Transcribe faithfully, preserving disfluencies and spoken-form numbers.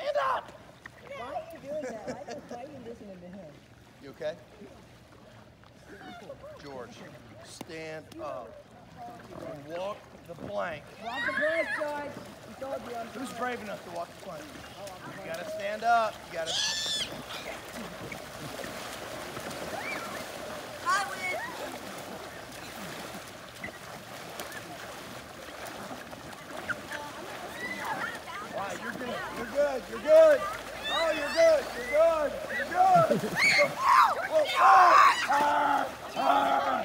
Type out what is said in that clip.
stand up. Why are you doing that? Why, why are you listening to him? You okay? George, stand up and walk the plank. Walk the plank, George. He told you I'm Who's brave enough to walk the plank? You gotta stand up. You gotta. I win. All right, you're good. You're good. You're good. Oh, you're good. You're good. You're good. Whoa, whoa, ah, ah, ah.